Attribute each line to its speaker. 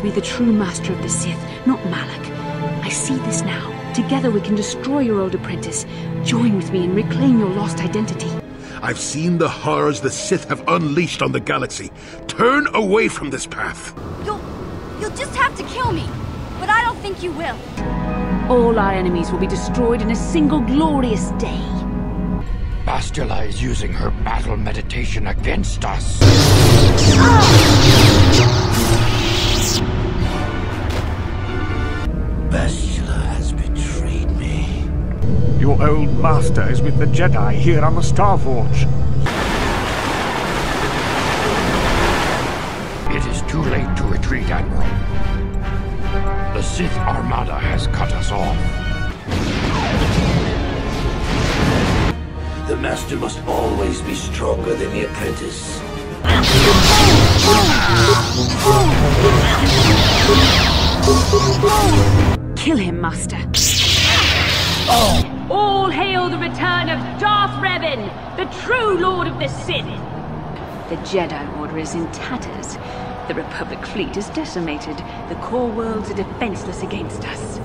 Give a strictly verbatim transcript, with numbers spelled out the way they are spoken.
Speaker 1: to be the true master of the Sith, not Malak. I see this now. Together we can destroy your old apprentice. Join with me and reclaim your lost identity.
Speaker 2: I've seen the horrors the Sith have unleashed on the galaxy. Turn away from this path.
Speaker 3: You'll... you'll just have to kill me. But I don't think you will.
Speaker 1: All our enemies will be destroyed in a single glorious day.
Speaker 4: Bastila is using her battle meditation against us.
Speaker 5: Bastila has betrayed me.
Speaker 6: Your old master is with the Jedi here on the Starforge.
Speaker 4: It is too late to retreat, Admiral. The Sith Armada has cut us off.
Speaker 5: The master must always be stronger than the apprentice.
Speaker 1: Kill him, Master. All hail the return of Darth Revan, the true Lord of the Sith. The Jedi Order is in tatters. The Republic fleet is decimated. The core worlds are defenseless against us.